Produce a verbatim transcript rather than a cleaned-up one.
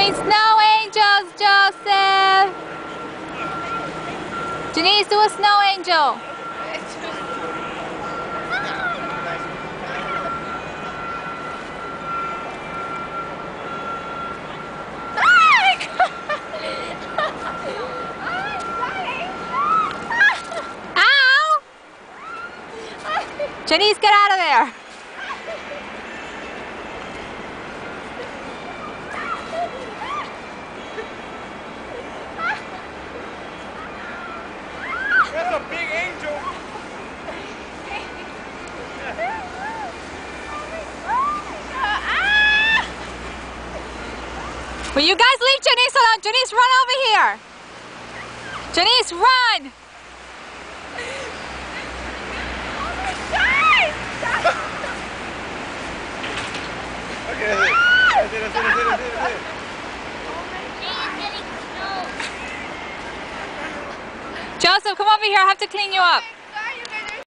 need snow angels, Joseph. Janice, do a snow angel. Ow! Janice, get out of there. That's a big angel. Will you guys leave Janice alone? Janice, run over here. Janice, run. Okay, that's it, that's it, that's it, that's it, that's it. Joseph, come over here. I have to clean you up.